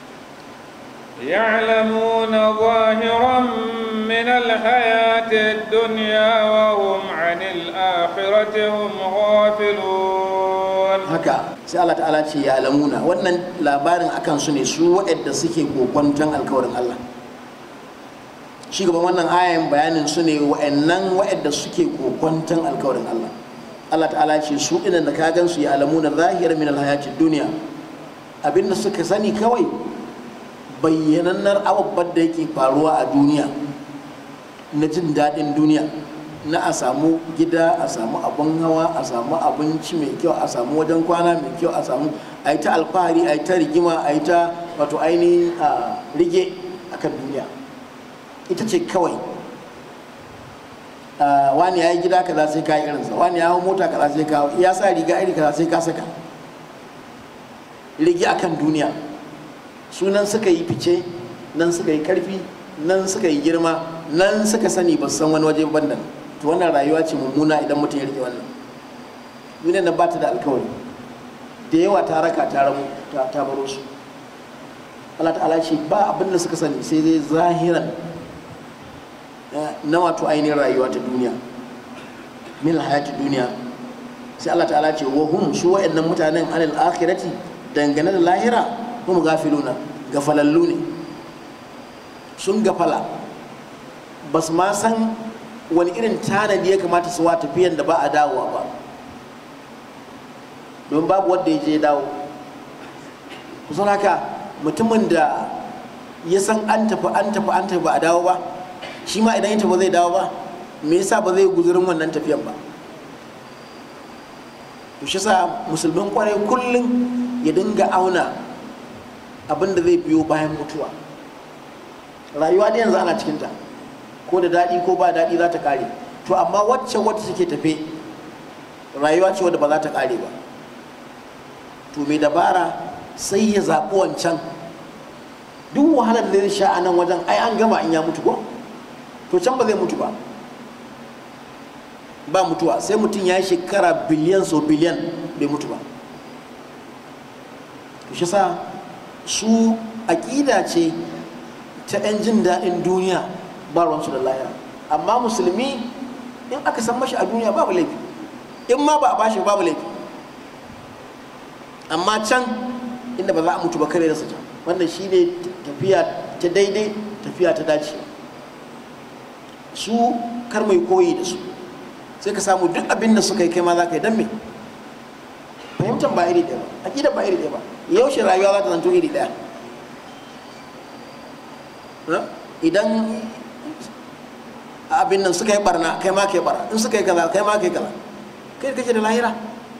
يعلمون ظاهرا من الحياة الدنيا وهم عن الآخرة هم غافلون. haka sai Allah ta'ala ce ya alamuna wannan labarin akan su ne su waɗanda suke kokwanton alkawarin Allah. Shi gaban wannan ayan bayanin su ne waɗanda suke kokwanton alkawarin Allah. Allah ta'ala ce su ɗin da ka gan su ya alamuna zahiran min alhayatid duniya, abinda suka sani kawai bayyanannar abubuwan da yake faruwa a duniya na jin daɗin duniya, na a samu gida, a samu abin hawa, a samu abinci mai kyau, a samu wajen kwana mai kyau, a samu a yi ta alfahari, a yi ta rigima, a yi ta wato ainihin rige a kan duniya. Ita ce kawai wani ya yi gida kaza sai ka yi irinsa, wani ya hau mota kaza sai ka, ya sa riga iri kaza sai ka saka, rige a kan duniya. Sunan suka yi fice, nan suka yi karfi, nan suka yi girma, nan suka sani ba san wani waje ban da. To wannan rayuwa ce mummuna idan mutum ya rike wannan. Duniyar nan ba ta da alkawari, da yawa ta raka ta rabu ta baro su. Allah ta'ala ce ba abin da suka sani sai dai zahiran na wato ainihin rayuwa ta duniya, min hayati duniya. Sai Allah ta'ala ce wa hum su wa'annan mutanen anil akhirati dangane da lahira hum gafiluna, gafalallu ne, sun gafala, ba su ma san wani irin tanadi ya kamata su wa tafiyan da ba a dawowa ba, don babu wanda ya je dawo. kusan haka mutumin da ya san an tafi ba a dawo ba, shi ma idan ya tafi zai dawo ba, me yasa ba zai guzurin wannan tafiyan ba? To shi sa musulmin kwarai kullum ya dinga auna abin da zai biyo bayan mutuwa. Rayuwa da yanzu ana cikinta, ko da daɗi ko ba daɗi za ta ƙare. To amma wacce take tafe rayuwa ce wadda ba za ta ƙare ba. To mai dabara sai ya zaɓi wancan. Duk wahalar da zai sha a nan wajen ai an gama in ya mutu ko? To can ba zai mutu ba. Ba mutuwa, sai mutum ya yi shekara biliyan so biliyan bai mutu ba. To shi sa su aƙida ce ta 'yan jin daɗin duniya, ba ruwansu da lahira. Amma musulmi in aka san mashi a duniya babu laifi, in ma ba a bashi babu laifi. Amma can inda ba za a mutu ba kare rasa can, wannan shi ne tafiya ta daidai, tafiya ta dace. Su kar mai koyi da su, sai ka samu duk abin da suka yi kai ma za ka yi. Don me? Fahimtar ba iri ɗaya ba, aƙidar ba iri ɗaya ba. Yaushe rayuwa za ta zanto iri ɗaya? Idan abin nan suka yi barna kai ma kai barna, in suka yi kaza kai ma kai kaza, kai kake da lahira.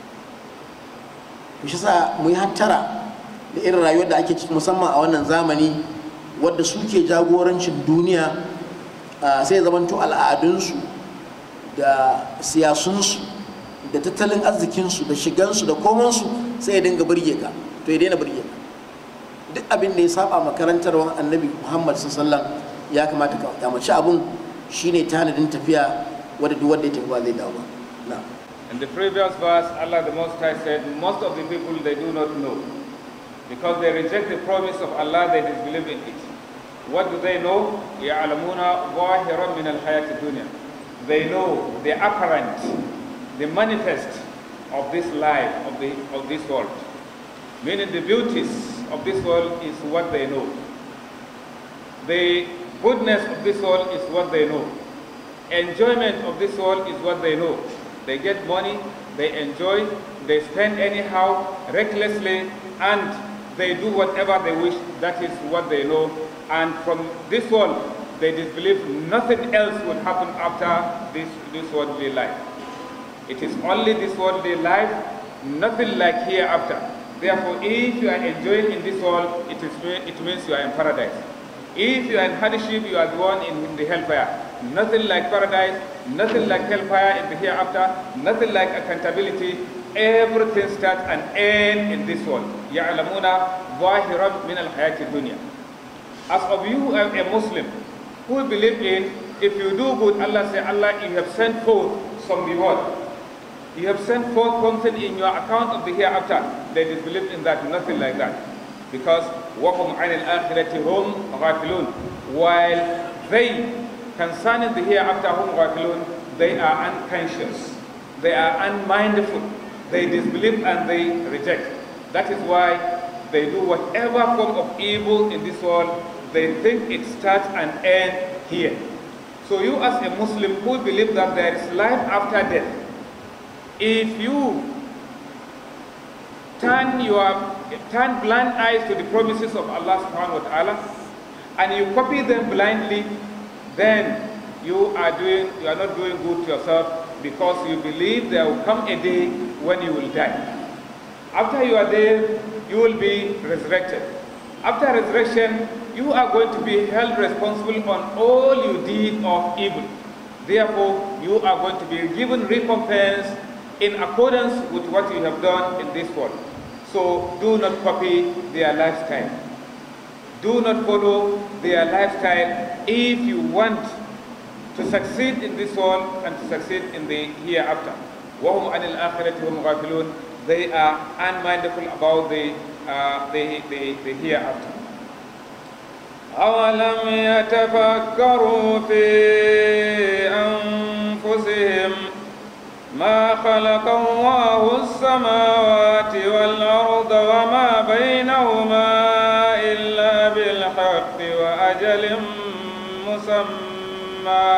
Shi sa mu yi hattara da irin rayuwar da ake ciki, musamman a wannan zamani wadda suke jagorancin duniya. Sai ya zamanto al'adunsu da siyasunsu da tattalin arzikinsu da shigansu da komansu sai ya dinga burge ka, to ya daina burge ka. Duk abin da ya saba makarantarwar annabi Muhammad sallallahu alaihi wasallam ya kamata ka kyamaci abun. Shine tanadin tafiya wadda duk wanda ya tafi ba zai dawo ba. Na'am. In the previous verse, Allah the Most High said, most of the people they do not know, because they reject the promise of Allah, they disbelieve in it. What do they know? يَعْلَمُونَ ظَاهِرًا مِنَ الْحَيَاةِ الدُّنْيَا. They know the apparent, the manifest of this life, of this world. Meaning the beauties of this world is what they know. The goodness of this world is what they know. Enjoyment of this world is what they know. They get money, they enjoy, they spend anyhow, recklessly, and they do whatever they wish. That is what they know. And from this world, they disbelieve nothing else would happen after this worldly life. It is only this worldly life, nothing like hereafter. Therefore, if you are enjoying in this world, it means you are in paradise. If you are in hardship, you are the one in the hellfire. Nothing like paradise, nothing like hellfire in the hereafter, nothing like accountability. Everything starts and ends in this world. يَعْلَمُونَ ظَاهِرًا مِنَ الْحَيَاةِ الدُّنْيَا. As of you who are a Muslim, who believe in, if you do good, Allah say, Allah, you have sent forth some reward. You have sent forth something in your account of the hereafter. They disbelieved in that, nothing like that. Because وَهُمْ عَنِ الْآخِرَةِ هُمْ غَافِلُونَ. While they, concerning the hereafter, هُمْ غَافِلُونَ, they are unconscious. They are unmindful. They disbelieve and they reject. That is why they do whatever form of evil in this world. They think it starts and ends here. So you as a Muslim who believe that there is life after death, if you turn blind eyes to the promises of Allah subhanahu wa ta'ala and you copy them blindly, then you are not doing good to yourself, because you believe there will come a day when you will die. After you are there, you will be resurrected. After resurrection, you are going to be held responsible on all you did of evil. Therefore, you are going to be given recompense in accordance with what you have done in this world. So do not copy their lifestyle. Do not follow their lifestyle if you want to succeed in this world and to succeed in the hereafter. وَهُمْ عَنِ الْآخِرَةِ هُمْ غَافِلُونَ. They are unmindful about the hereafter. أَوَلَمْ يَتَفَكَّرُوا فِي أَنفُسِهِمْ مَا خَلَقَ اللَّهُ السَّمَاوَاتِ وَالْأَرْضَ وَمَا بَيْنَهُمَا إِلَّا بِالْحَقِّ وَأَجَلٍ مُّسَمًّى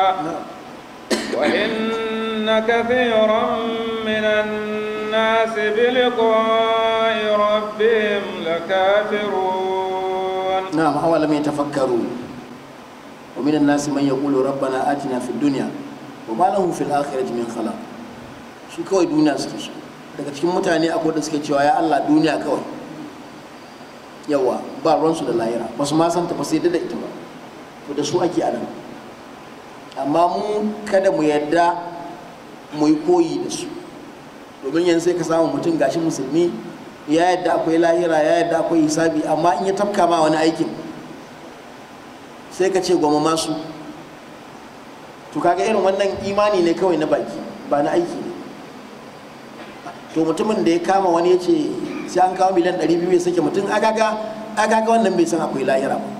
وَإِنَّ كَثِيرًا مِّنَ النَّاسِ بِلِقَاءِ رَبِّهِمْ لَكَافِرُونَ. نعم، أولم يتفكروا ومن الناس من يقول ربنا آتنا في الدنيا وما له في الآخرة من خلاق. shi kawai duniya suke so. Daga cikin mutane akwai da suke cewa ya Allah duniya kawai, yawa ba ruwansu da lahira, ba su ma san ta ba sai da ita ba, to da su ake anan. Amma mu kada mu yadda mu yi koyi da su, domin yanzu sai ka samu mutum gashi musulmi ya yadda akwai lahira, ya yadda akwai hisabi, amma in ya tafka ma wani aikin sai ka ce gwamma masu. To kaga irin wannan imani ne kawai na baki, ba na aiki ne. To mutumin da ya kama wani ya ce sai an kawo miliyan 200 ya sake mutum, agaga wannan bai san akwai lahira ba.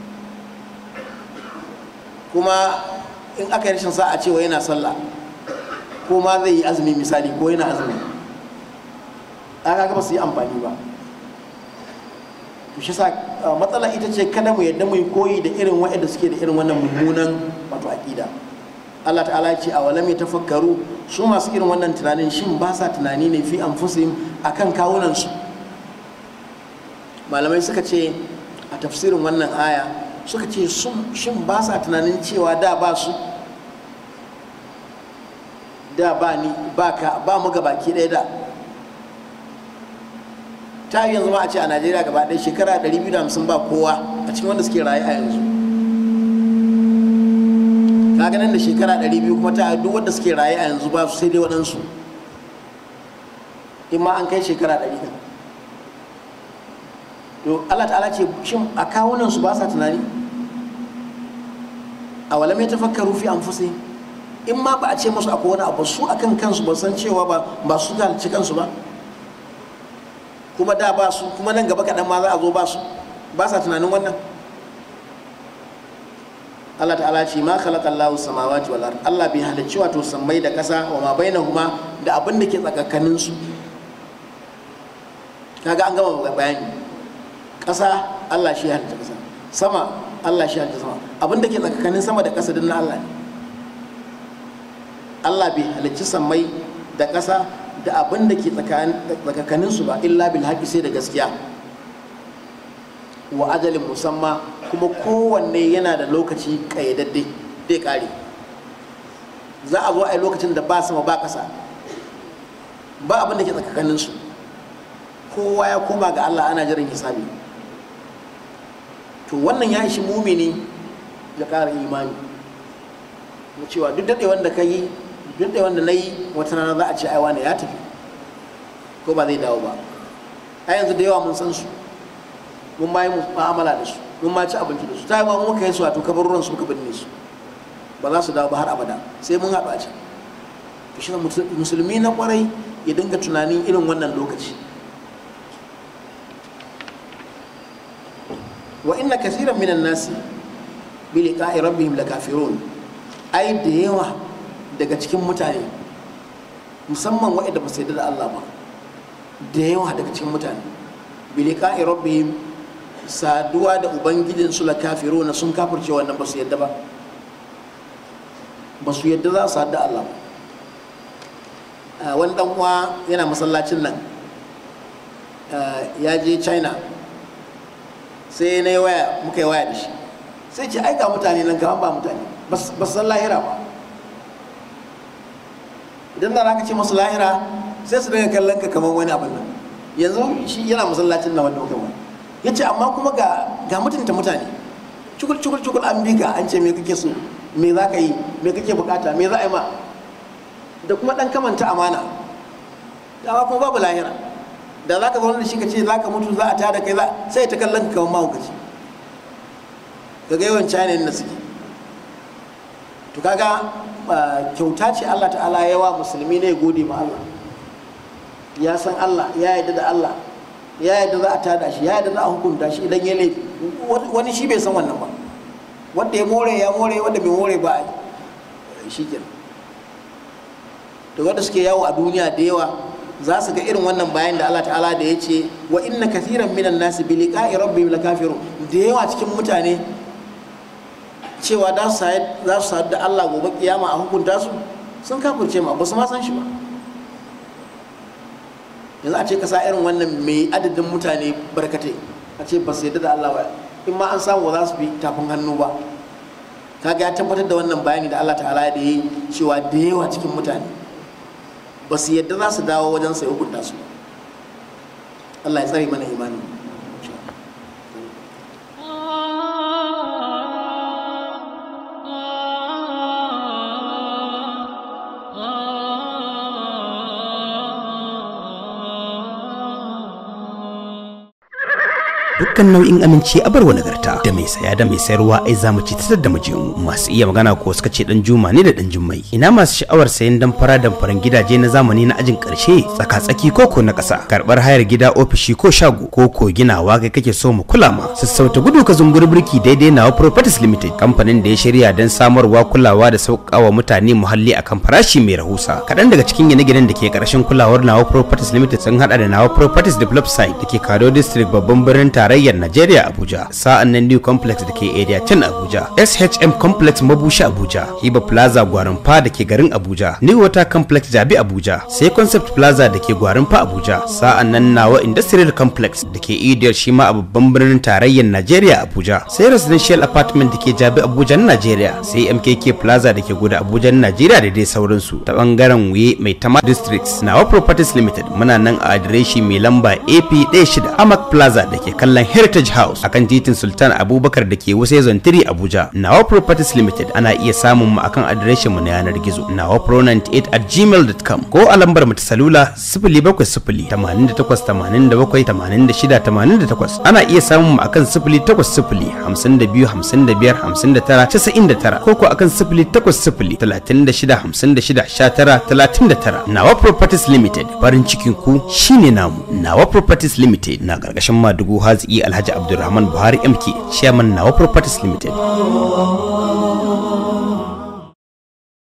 Kuma in aka yi rashin sa'a cewa yana sallah ko ma zai yi azumi misali, ko yana azumi, agaga ba su yi amfani ba. To shi sa matsala ita ce kada mu yadda mu yi koyi da irin waɗanda suke da irin wannan mummunan wato aƙida. Allah ta'ala ce a walam yatafakkaru, su masu irin wannan tunanin shin ba sa tunani ne fi anfusihim akan kawunan su. Malamai suka ce a tafsirin wannan aya suka ce shin ba sa tunanin cewa da ba su, da ba ni ba ka ba mu gabaki ɗaya da ta yanzu ma a ce a Najeriya gaba ɗaya shekara 250 ba kowa a cikin wanda suke raye a yanzu. Kaga nan da shekara 200 kuma ta duk wanda suke raye a yanzu ba su sai dai waɗansu, in ma an kai shekara 100. To Allah ta'ala ce shin a kawunan su ba sa tunani? A wala mai tafakkaru fi anfusihim, in ma ba a ce musu akwai wani abu, su akan kansu ba san cewa ba su halicci kansu ba, kuma da ba su, kuma nan gaba kaɗan ma za a zo ba su, ba sa tunanin wannan. Allah ta'ala ce ma khalaqallahu samawati wal ard, Allah bai halicci wato sammai da ƙasa wa ma bainahuma da abin da ke tsakakanin su. Kaga an gama bayani. Ƙasa Allah shi ya halicci ƙasa, sama Allah shi ya halicci sama, abin da ke tsakakanin sama da ƙasa din na Allah ne. Allah bai halicci sammai da ƙasa da abin da ke tsakakanin su ba illa bil haqqi, sai da gaskiya, wa ajalin musamma, kuma kowanne yana da lokaci kayyadadde zai kare. Za a zo a yi lokacin da ba sama ba ƙasa, ba abin da ke tsakakanin su, kowa ya koma ga Allah, ana jiran hisabi. To wannan ya ishi mumini ya ƙara imani, mu cewa duk daɗewan da ka yi, duk daɗewan da na yi, wata rana za a ce aiwa ne ya tafi ko ba zai dawo ba. A yanzu da yawa mun san su, mun ma yi mu'amala da su, mun ma ci abinci da su, ta yi ma muka yi su wato kabaruran su muka binne su, ba za su dawo ba har abada, sai mun haɗu a can. to shi musulmi na kwarai ya dinga tunanin irin wannan lokaci. wa inna kathiran minan nasi bi liqa'i rabbihim lakafirun, ai da yawa daga cikin mutane musamman waɗanda ba su yarda da Allah ba, da yawa daga cikin mutane bi liqa'i rabbihim, saduwa da ubangijin su lakafiruna, sun kafirce wannan, ba su yarda ba, ba su yarda za su sadu da Allah ba. Wani dan uwa yana masallacin nan ya je China, sai na yi waya, muka yi waya da shi, sai ce aika mutane nan kaman ba mutane ba su san lahira ba. Idan da ka ce masu lahira sai su daga kallon ka kamar wani abin nan. Yanzu shi yana masallacin nan wanda muka wani ya ce amma kuma ga mutunta mutane, cukul an bi ka, an ce me kake so, me za ka yi, me kake bukata, me za a yi ma, da kuma dan kamanta amana. Dama kuma babu lahira, da za ka zaune da shi ka ce za ka mutu, za a tada kai, sai ta kallon ka kamar mahaukaci. Ka ga yawan China na suke. To kaga kyauta ce Allah ta'ala yawa musulmi ne, gode ma Allah. Ya san Allah, ya yarda da Allah, ya yarda za a tada shi, ya yarda za a hukunta shi idan ya laifi. Wani shi bai san wannan ba, wanda ya more ya more, wanda bai more ba shi kenan. To wanda suke yawo a duniya da yawa za su ga irin wannan bayan da Allah ta'ala da ya ce wa inna kathiran minan nasi bi liqa'i rabbihim lakafirun, da yawa cikin mutane cewa za su sadu da Allah gobe kiyama a hukunta su, sun kafirce ma, ba su ma san shi ba. Yanzu a ce ka sa irin wannan mai adadin mutane barkatai, a ce ba su yadda da Allah ba, in ma an samu ba za su bi tafin hannu ba. Kaga ya tabbatar da wannan bayani da Allah ta'ala da yi cewa da yawa cikin mutane ba su yadda za su dawo wajen sai hukunta su. Allah ya tsare mana imani. dukkan nau'in aminci a barwa nagarta, da mai saya da mai sayarwa ai zamu ci ta da mu. Masu iya magana ko suka ce dan juma ne da dan jummai. Ina masu sha'awar sayan damfaran gidaje na zamani na ajin karshe, tsaka-tsaki koko na ƙasa, karbar hayar gida, ofishi ko shago, ko ginawa kai kake so mu kula ma. Sassauta gudu ka zumbur birki daidai Nawa Properties Limited, kamfanin da ya shirya don samarwa, kulawa da sauƙaƙawa mutane muhalli akan farashi mai rahusa. Kaɗan daga cikin gine-ginen da ke ƙarshen kulawar Nawa Properties Limited sun haɗa da Nawa Properties Develop Site da ke Kado District, babban birnin tarayyar Najeriya Abuja, sa'an nan New Complex da ke Area 10 Abuja, SHM Complex Mabushi Abuja, Hiba Plaza Gwarinpa da ke garin Abuja, New Water Complex Jabi Abuja, sai Concept Plaza da ke Gwarinpa Abuja, sa'an nan Nawa Industrial Complex da ke Idiyar shi ma a babban birnin tarayyar Najeriya Abuja, sai Residential Apartment da ke Jabi Abuja na Najeriya, sai MKK Plaza da ke Goda Abuja na Najeriya da dai sauransu. Ta bangaren Wuye Mai Tama Districts, Nawa Properties Limited muna nan a adireshi mai lamba AP16 Amak Plaza da ke kallon Heritage House akan titin Sultan Abubakar da ke Wuse Zone 3 Abuja. Nawa Properties Limited ana iya samun mu akan adireshin mu na yanar gizo nawapro98@gmail.com ko a lambar mu ta salula 070 88 87 86 88. Ana iya samun mu akan 080 52 55 59 99 ko akan 080 36 56 19 39. Nawa Properties Limited, farin cikin ku shine namu. Nawa Properties Limited na gargashin Madugu Haziki Alhaji Abdulrahman Buhari MK, Chairman Nawa Properties Limited.